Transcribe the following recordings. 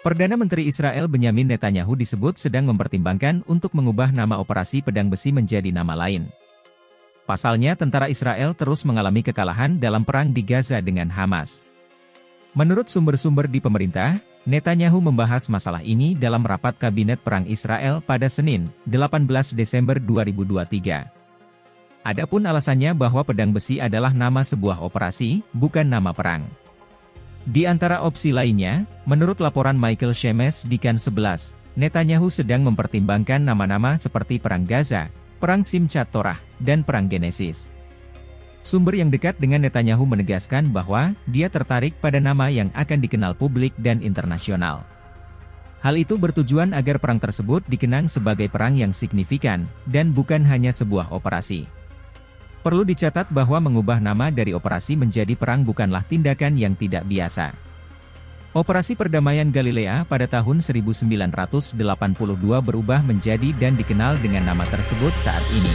Perdana Menteri Israel Benyamin Netanyahu disebut sedang mempertimbangkan untuk mengubah nama Operasi Pedang Besi menjadi nama lain. Pasalnya tentara Israel terus mengalami kekalahan dalam perang di Gaza dengan Hamas. Menurut sumber-sumber di pemerintah, Netanyahu membahas masalah ini dalam rapat Kabinet Perang Israel pada Senin, 18 Desember 2023. Adapun alasannya bahwa pedang besi adalah nama sebuah operasi, bukan nama perang. Di antara opsi lainnya, menurut laporan Michael Shemes di Kan 11, Netanyahu sedang mempertimbangkan nama-nama seperti Perang Gaza, Perang Simchat Torah, dan Perang Genesis. Sumber yang dekat dengan Netanyahu menegaskan bahwa dia tertarik pada nama yang akan dikenal publik dan internasional. Hal itu bertujuan agar perang tersebut dikenang sebagai perang yang signifikan, dan bukan hanya sebuah operasi. Perlu dicatat bahwa mengubah nama dari operasi menjadi perang bukanlah tindakan yang tidak biasa. Operasi Perdamaian Galilea pada tahun 1982 berubah menjadi dan dikenal dengan nama tersebut saat ini.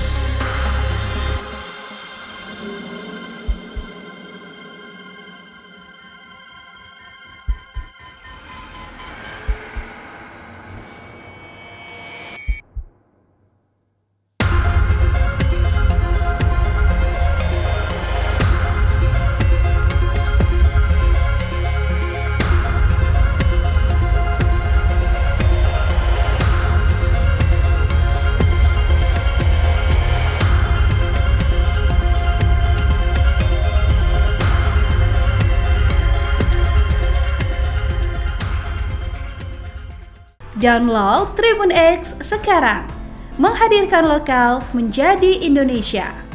Download Tribun X sekarang, menghadirkan lokal menjadi Indonesia.